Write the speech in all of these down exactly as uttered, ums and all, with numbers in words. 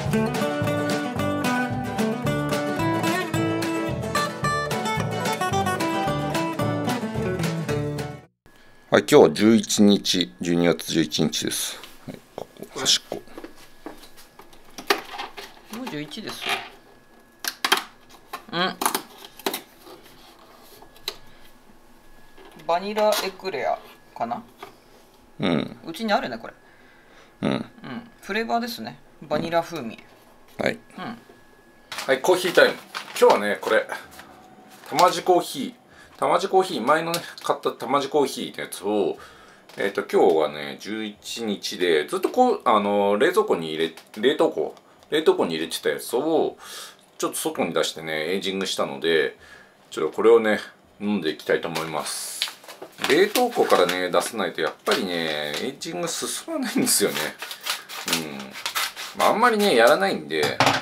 はい、今日はじゅういちにち、じゅうにがつじゅういちにちです。はい、ここ端っこ。 もうじゅういちですよ。うん。バニラエクレアかな。 うん。 うちにあるねこれ。 うん。うん。 フレーバーですね。バニラ風味。 うん、はい。 うん。 はい、コーヒータイム。今日はね、これ、玉地コーヒー。玉地コーヒー、前のね、買った玉地コーヒーのやつを、えっと、今日はね、じゅういちにちで、ずっとこう、あの、冷蔵庫に入れ、冷凍庫、冷凍庫に入れてたやつを、ちょっと外に出してね、エイジングしたので、ちょっとこれをね、飲んでいきたいと思います。冷凍庫からね、出さないと、やっぱりね、エイジング進まないんですよね。うん。まあ、あんまりね、やらないんで、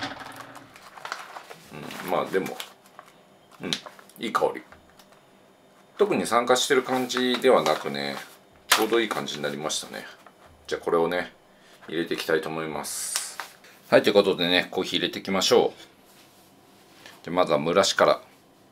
うん、まあ、でも、うん、いい香り。特に酸化してる感じではなくね、ちょうどいい感じになりましたね。じゃあこれをね、入れていきたいと思います。はい、ということでね、コーヒー入れていきましょう。でまずは蒸らしから。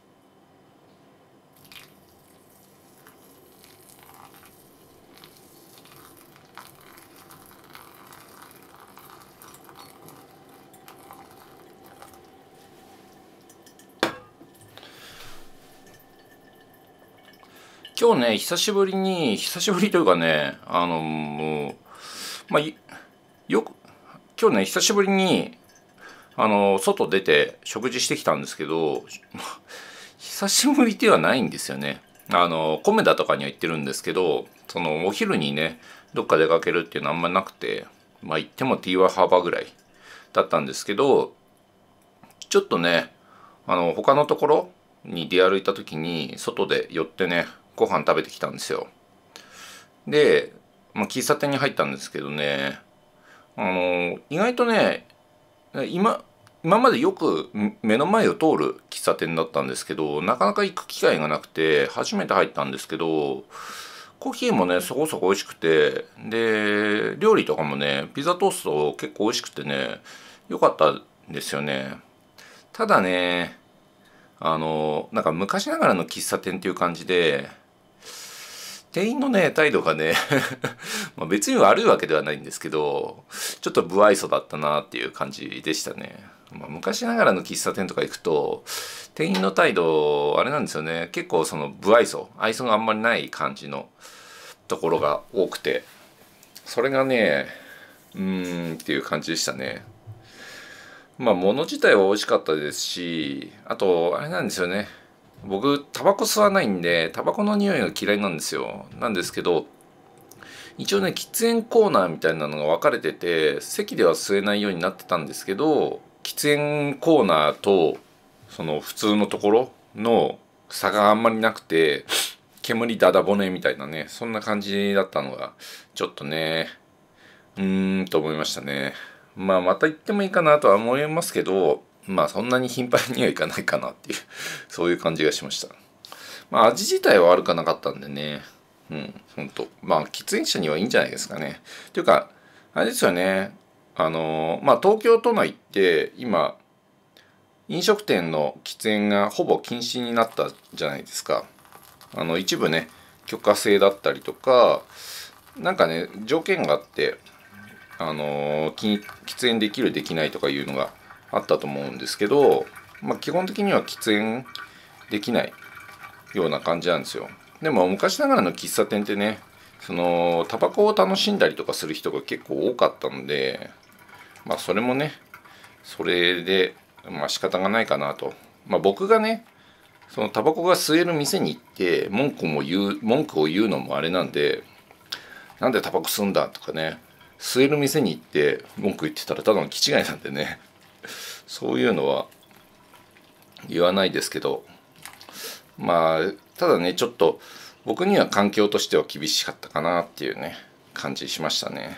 今日ね、久しぶりに、久しぶりというかね、あの、もう、まあ、よく、今日ね、久しぶりに、あの、外出て食事してきたんですけど、久しぶりではないんですよね。あの、コメダとかには行ってるんですけど、その、お昼にね、どっか出かけるっていうのはあんまなくて、まあ行っても ティーワイ ハーバーぐらいだったんですけど、ちょっとね、あの、他のところに出歩いた時に、外で寄ってね、ご飯食べてきたんですよ。で、まあ、喫茶店に入ったんですけどね、あの意外とね、今今までよく目の前を通る喫茶店だったんですけど、なかなか行く機会がなくて初めて入ったんですけど、コーヒーもねそこそこ美味しくて、で料理とかもね、ピザトースト結構美味しくてね、良かったんですよね。ただね、あのなんか昔ながらの喫茶店っていう感じで、店員のね態度がねまあ別に悪いわけではないんですけど、ちょっと不愛想だったなっていう感じでしたね。まあ、昔ながらの喫茶店とか行くと店員の態度あれなんですよね、結構その不愛想愛想があんまりない感じのところが多くて、それがねうーんっていう感じでしたね。まあ物自体は美味しかったですし、あとあれなんですよね、僕タバコ吸わないんでタバコの匂いが嫌いなんですよ。なんですけど、一応ね喫煙コーナーみたいなのが分かれてて、席では吸えないようになってたんですけど、喫煙コーナーとその普通のところの差があんまりなくて、煙ダダボネみたいなね、そんな感じだったのがちょっとねうーんと思いましたね。まあまた行ってもいいかなとは思いますけど、まあそんなに頻繁にはいかないかなっていうそういう感じがしました。まあ味自体は悪かなかったんでね、うん、ほんとまあ喫煙者にはいいんじゃないですかね。というかあれですよね、あのまあ東京都内って今飲食店の喫煙がほぼ禁止になったじゃないですか。あの一部ね許可制だったりとか、なんかね条件があって、あの喫煙できるできないとかいうのがあったと思うんですけど、まあ、基本的には喫煙できないような感じなんですよ。でも昔ながらの喫茶店ってね、そのタバコを楽しんだりとかする人が結構多かったので、まあそれもねそれでまあ仕方がないかなと。まあ僕がねそのタバコが吸える店に行って文句も言う文句を言うのもあれなんで、なんでタバコ吸うんだとかね、吸える店に行って文句言ってたらただの気違いなんでね、そういうのは言わないですけど、まあただねちょっと僕には環境としては厳しかったかなっていうね感じしましたね。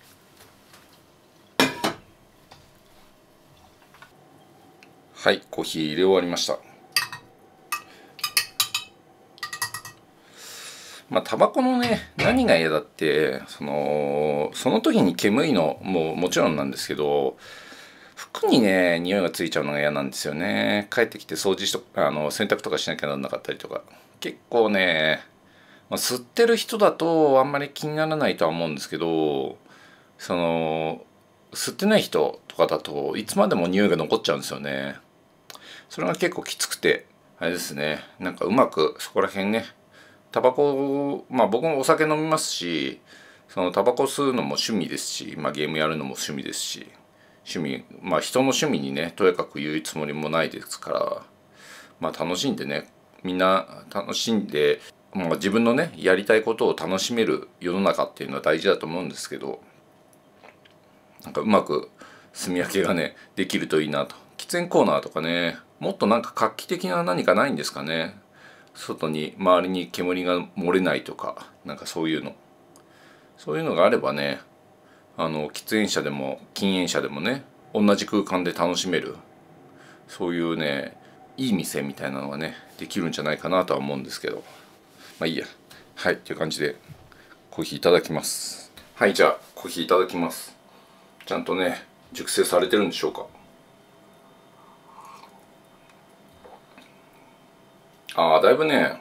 はい、コーヒー入れ終わりました。まあタバコのね何が嫌だって、そのその時に煙いのももちろんなんですけど、 服にね匂いがついちゃうのが嫌なんですよね。帰ってきて掃除しとあの洗濯とかしなきゃならなかったりとか、結構ね、まあ、吸ってる人だとあんまり気にならないとは思うんですけど、その吸ってない人とかだといつまでも匂いが残っちゃうんですよね。それが結構きつくてあれですね、なんかうまくそこら辺ね、タバコ、まあ僕もお酒飲みますし、そのタバコ吸うのも趣味ですし、まあ、ゲームやるのも趣味ですし、趣味まあ人の趣味にねとやかく言うつもりもないですから、まあ楽しんでね、みんな楽しんで、まあ、自分のねやりたいことを楽しめる世の中っていうのは大事だと思うんですけど、なんかうまく住み分けがねできるといいなと。喫煙コーナーとかね、もっとなんか画期的な何かないんですかね。外に周りに煙が漏れないとか、なんかそういうのそういうのがあればね、あの喫煙者でも禁煙者でもね同じ空間で楽しめる、そういうねいい店みたいなのがねできるんじゃないかなとは思うんですけど、まあいいや。はい、っていう感じでコーヒーいただきます。はい、じゃあコーヒーいただきます。ちゃんとね熟成されてるんでしょうか。ああ、だいぶね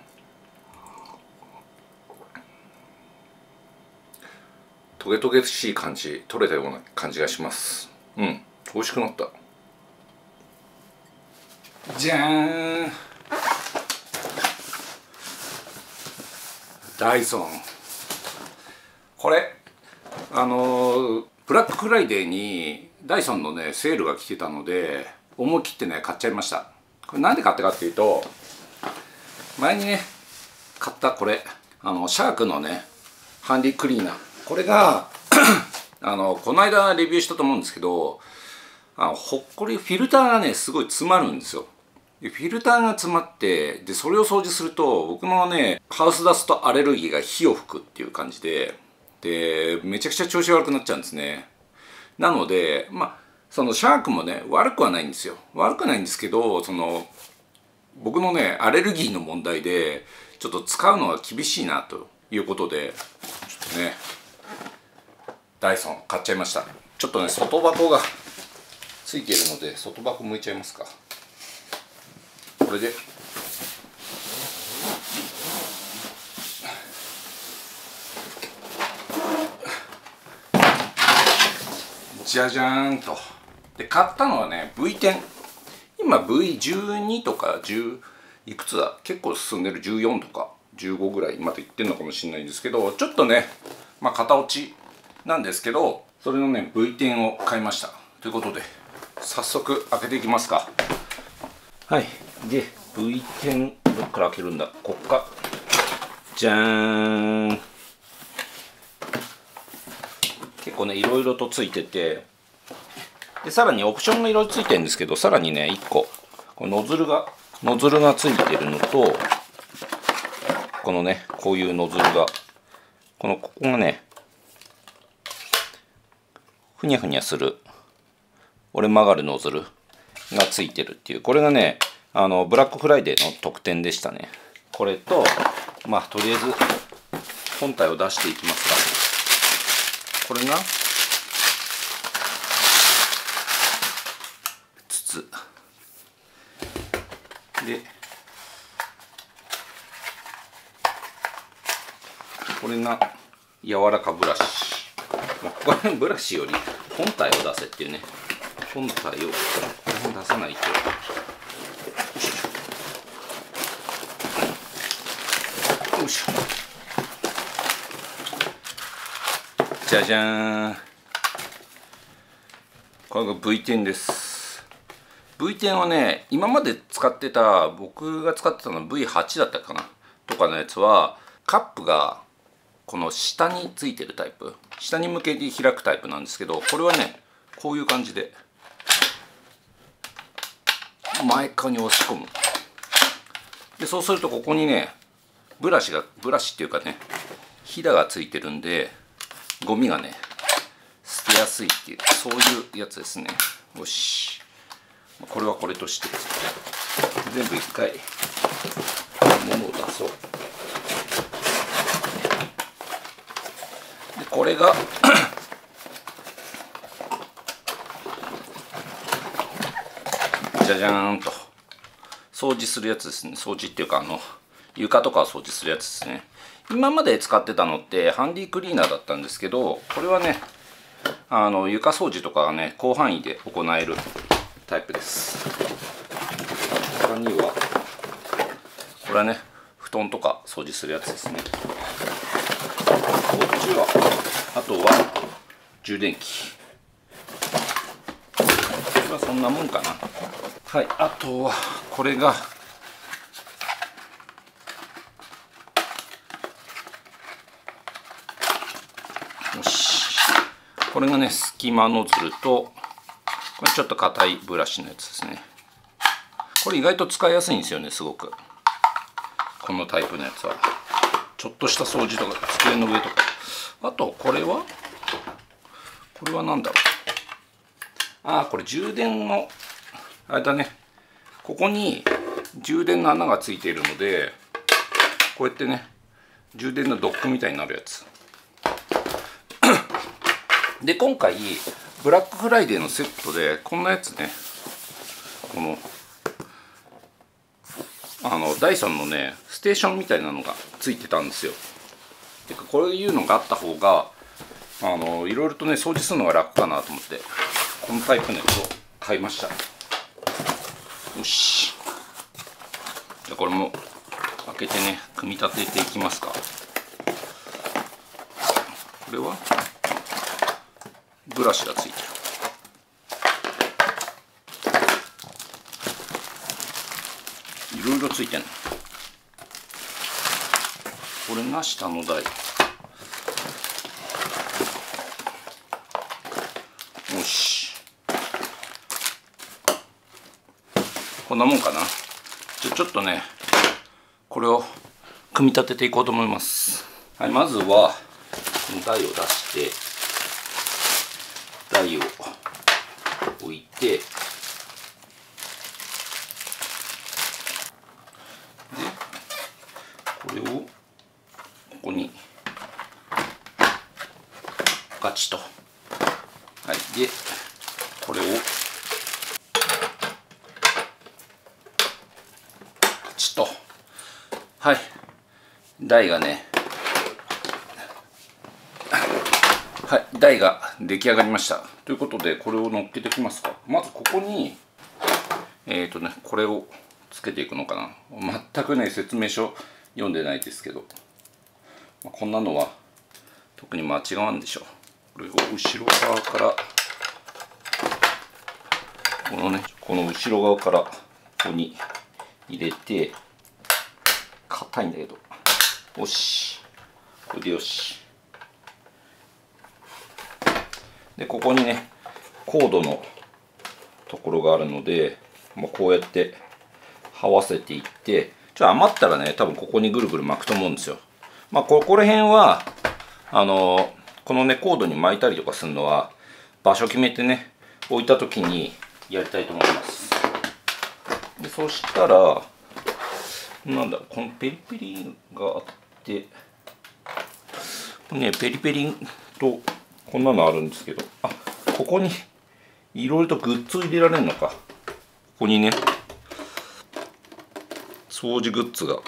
トゲトゲしい感じ取れたような感じがします。うん、美味しくなった。じゃーん、ダイソン。これあのー、ブラックフライデーにダイソンのねセールが来てたので思い切ってね買っちゃいました。これなんで買ったかっていうと、前にね買ったこれあのシャークのねハンディクリーナー、これがあのこの間レビューしたと思うんですけど、あのほっこりフィルターがねすごい詰まるんですよ。でフィルターが詰まって、でそれを掃除すると僕のねハウスダストアレルギーが火を吹くっていう感じで、でめちゃくちゃ調子悪くなっちゃうんですね。なのでまあそのシャークもね悪くはないんですよ。悪くないんですけど、その僕のねアレルギーの問題でちょっと使うのは厳しいなということで、ちょっとねダイソン買っちゃいました。ちょっとね外箱がついているので外箱剥いちゃいますか。これでじゃじゃーんと。で買ったのはね ブイテン、今 ブイじゅうに とかじゅういくつだ、結構進んでるじゅうよんとかじゅうごぐらいまでいってるのかもしれないんですけど、ちょっとねまあ型落ちなんですけど、それのね ブイテン を買いましたということで早速開けていきますか。はい、で ブイテン どっから開けるんだ、こっか。じゃーん。結構ねいろいろとついてて、でさらにオプションがいろいろついてるんですけど、さらにねいっここのノズルがノズルがついてるのと、このねこういうノズルがこのここがねふにゃふにゃする折れ曲がるノズルがついてるっていう、これがねあのブラックフライデーの特典でしたね。これとまあとりあえず本体を出していきますが、これが筒で、これが柔らかブラシ。これブラシより本体を出せっていうね、本体をこれも出さないと。よいしょ。じゃじゃーん。これが ブイテン です。ブイテン はね今まで使ってた、僕が使ってたのは ブイはち だったかなとかのやつはカップがこの下についてるタイプ、下に向けて開くタイプなんですけど、これはねこういう感じで前側に押し込む。でそうするとここにねブラシがブラシっていうかねひだがついてるんで、ゴミがね捨てやすいっていう、そういうやつですね。よし、これはこれとして全部一回物を出そう。でこれがじゃじゃーんと掃除するやつですね。掃除っていうかあの床とかを掃除するやつですね。今まで使ってたのってハンディクリーナーだったんですけど、これはねあの床掃除とかはね広範囲で行えるタイプです。他にはこれはね布団とか掃除するやつですね。こっちはあとは充電器、これはそんなもんかな。はい、あとはこれがよし、これがね隙間ノズルと、これちょっと硬いブラシのやつですね。これ意外と使いやすいんですよね、すごく。このタイプのやつはちょっとした掃除とか机の上とか。あとこれはこれは何だろう。ああ、これ充電のあれだね。ここに充電の穴がついているので、こうやってね充電のドックみたいになるやつで、今回ブラックフライデーのセットでこんなやつね、このあのダイソンのねステーションみたいなのがついてたんですよ。てかこういうのがあった方があのいろいろとね掃除するのが楽かなと思って、このタイプのやつを買いました。よし、じゃあこれも開けてね組み立てていきますか。これはブラシがついてる。いろいろついてんの。これが下の台。よし、こんなもんかな。じゃあちょっとねこれを組み立てていこうと思います。はい、まずはこの台を出して台を置いて、でこれをここにガチと、はい、でこれをガチと、はい、台がね、はい、台が出来上がりました。ということでこれを乗っけていきますか。まずここにえっとねこれをつけていくのかな。全くね説明書読んでないですけど、こんなのは特に間違わんでしょう。これを後ろ側からこのねこの後ろ側からここに入れて、硬いんだけど、よし、これでよし。でここにねコードのところがあるので、まあ、こうやって這わせていって、ちょっと余ったらね多分ここにぐるぐる巻くと思うんですよ。まあここら辺はあのこのねコードに巻いたりとかするのは場所決めてね置いた時にやりたいと思います。でそしたらなんだ、このペリペリがあって、ねペリペリとこんなのあるんですけど、あ、ここにいろいろとグッズを入れられるのか。ここにね掃除グッズが、よ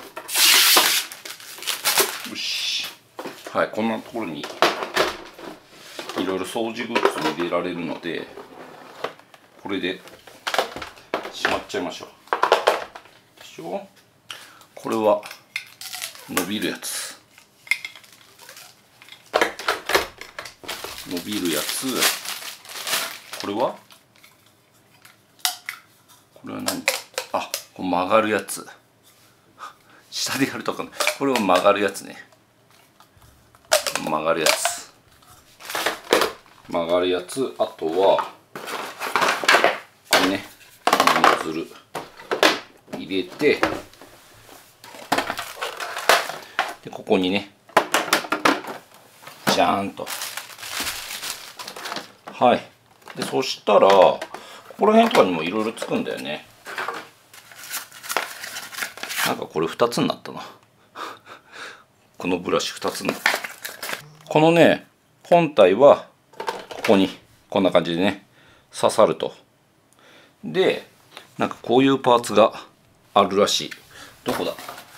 し、はい、こんなところにいろいろ掃除グッズを入れられるので、これでしまっちゃいましょう。でしょ。これは伸びるやつ、伸びるやつ。これはこれは何。あ、これ曲がるやつ。下でやるとかね。これは曲がるやつね。曲がるやつ曲がるやつ。あとはこれねノズル入れて、でここにねジャーンと、はい。でそしたらここら辺とかにもいろいろつくんだよね。なんかこれふたつになったなこのブラシふたつになった。このね本体はここにこんな感じでね刺さると。でなんかこういうパーツがあるらしい。どこだ、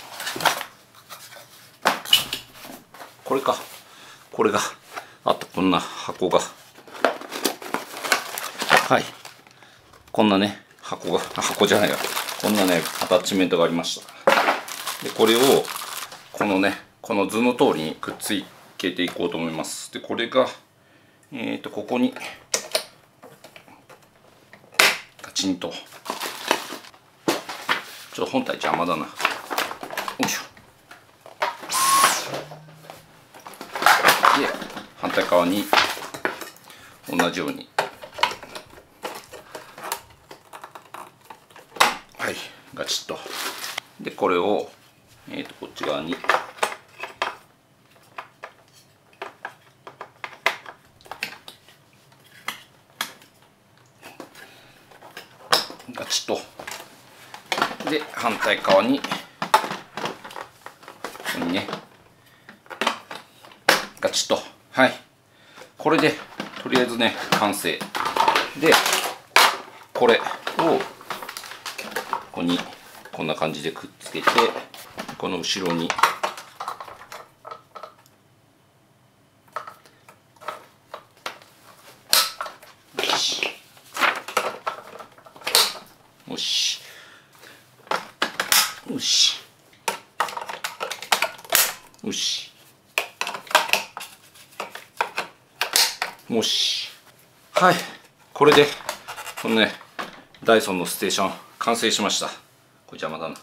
これか、これがあと、こんな箱が、はい、こんなね箱が、箱じゃないや、こんなねアタッチメントがありました。でこれをこのねこの図の通りにくっつけていこうと思います。でこれがえっとここにガチンと、ちょっと本体邪魔だな、よいしょ。で反対側に同じように、はい、ガチッと。でこれを、えー、とこっち側にガチッと。で反対側にここにねガチッと。はい、これでとりあえずね完成で、これをここにこんな感じでくっつけて、この後ろによしよしよしよしよし、はい、これでこのねダイソンのステーション完成しました。これ邪魔だな。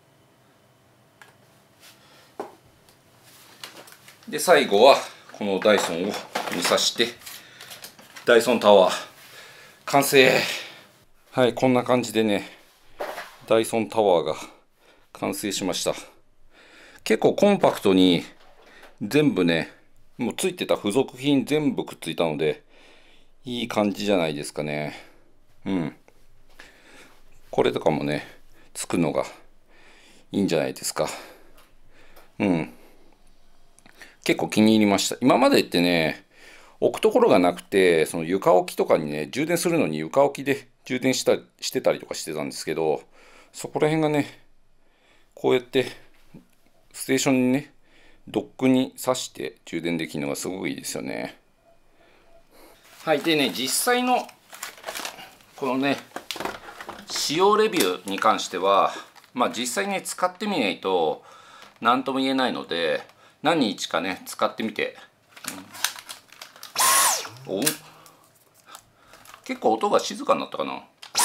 で最後はこのダイソンをここに挿してダイソンタワー完成。はい、こんな感じでねダイソンタワーが完成しました。結構コンパクトに全部ねもうついてた付属品全部くっついたのでいい感じじゃないですかね。うん、これとかもねつくのがいいんじゃないですか。うん、結構気に入りました。今までってね置くところがなくて、その床置きとかにね充電するのに床置きで充電したしてたりとかしてたんですけど、そこら辺がねこうやってステーションにねドックに挿して充電できるのがすごくいいですよね。はい、でね実際のこのね使用レビューに関しては、まあ実際ね使ってみないと何とも言えないので、何日かね使ってみて、うん、お結構音が静かになったかな。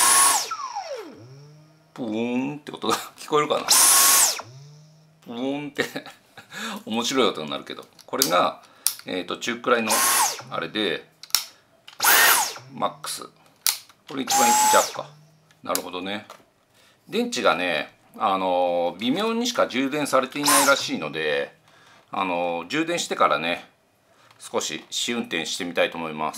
ブーンって音が聞こえるかな。ブーンって面白い音になるけど、これが、えー、と中くらいのあれでマックス、これ一番弱か。なるほどね。電池がねあの微妙にしか充電されていないらしいので、あの充電してからね少し試運転してみたいと思います。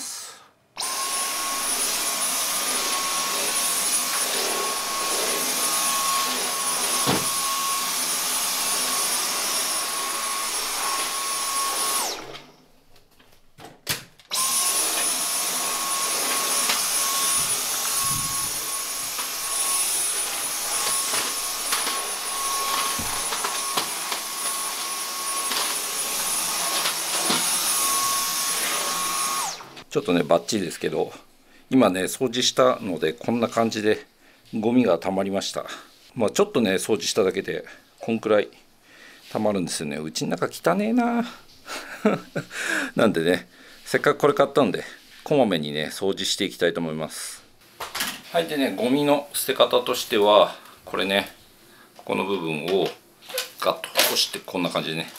ちょっとねバッチリですけど、今ね掃除したのでこんな感じでゴミがたまりました。まあちょっとね掃除しただけでこんくらいたまるんですよね。うちの中汚ねえななんでねせっかくこれ買ったんでこまめにね掃除していきたいと思います。はい、でねゴミの捨て方としてはこれねここの部分をガッと押してこんな感じでね、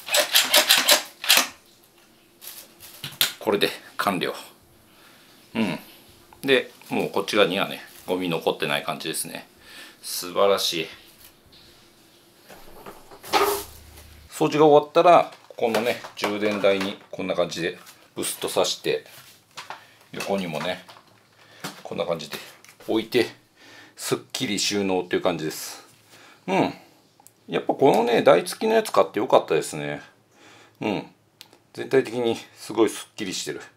これで完了。うん。で、もうこっち側にはね、ゴミ残ってない感じですね。素晴らしい。掃除が終わったら、このね、充電台にこんな感じでブスッと挿して、横にもね、こんな感じで置いて、すっきり収納っていう感じです。うん。やっぱこのね、台付きのやつ買ってよかったですね。うん。全体的にすごいすっきりしてる。